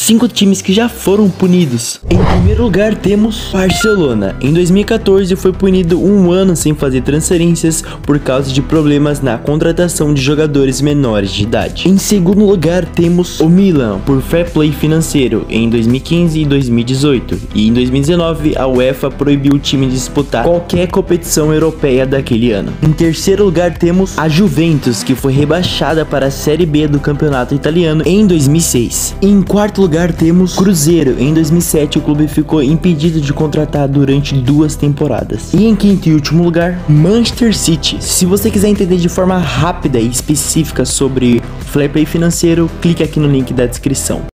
5 times que já foram punidos. Em primeiro lugar temos Barcelona. Em 2014 foi punido um ano sem fazer transferências por causa de problemas na contratação de jogadores menores de idade. Em segundo lugar temos o Milan, por fair play financeiro, em 2015 e 2018. E em 2019 a UEFA proibiu o time de disputar qualquer competição europeia daquele ano. Em terceiro lugar temos a Juventus, que foi rebaixada para a Série B do campeonato italiano em 2006. Em quarto lugar temos Cruzeiro. Em 2007 o clube ficou impedido de contratar durante 2 temporadas. E em quinto e último lugar, Manchester City. Se você quiser entender de forma rápida e específica sobre fair play financeiro, clique aqui no link da descrição.